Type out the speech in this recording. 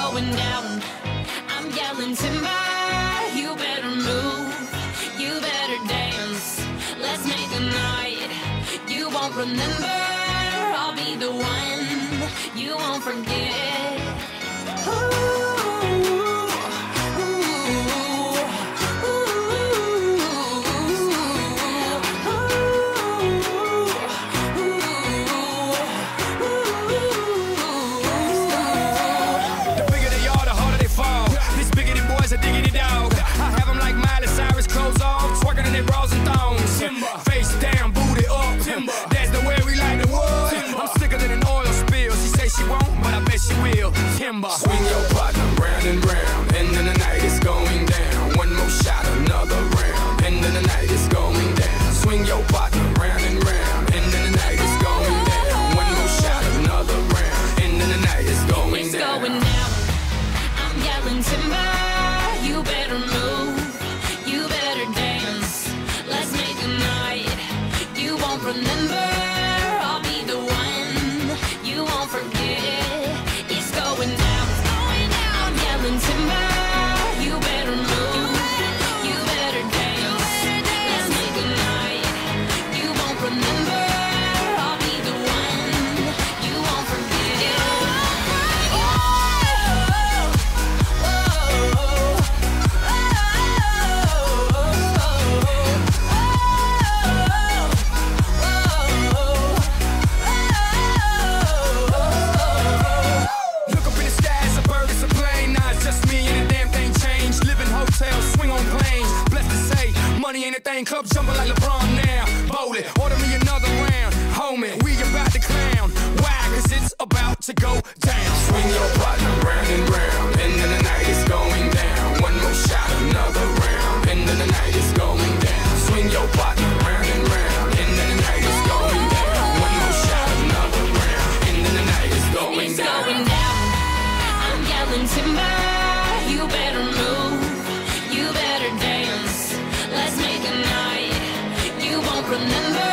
going down. I'm yelling timber, you better move, you better dance. Let's make a night you won't remember. I'll be the one you won't forget. A diggity dog. I have them like Miley Cyrus, clothes off, twerking in their bras and thongs. Timber. Face down, booty up. Timber. That's the way we like the wood. Timber. I'm sicker than an oil spill. She say she won't, but I bet she will. Timber. Swing your partner round and round, and then the night is going down. One more shot, another round, and then the night is going down. Swing your partner round and round, and then the night is going down. One more shot, another round, and then the night is going it's down. Going down. I'm yelling timber. You better move, you better dance. Let's make a night you won't remember. I'll be the one you won't forget. It's going down, it's going down. I'm yelling timber. You better move, you better dance. Let's make a night you won't remember. I'll be the one you won't forget. Money ain't a thing, club jumping like LeBron now. Bowl it, order me another round. Homie, we about to clown. Why? Cause it's about to go down. Swing your partner round and round, and then the night is going down. One more shot, another round, and then the night is going down. Swing your partner round and round, and then the night is going down. One more shot, another round, and then the night is going down. It's going down. I'm yelling timber. You better move, you better dance. Let's make a night you won't remember.